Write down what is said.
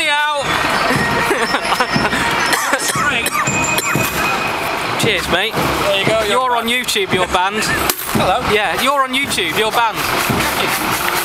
me out! Cheers, mate. There you go. You're on YouTube, your band. Hello. Yeah, you're on YouTube, your band.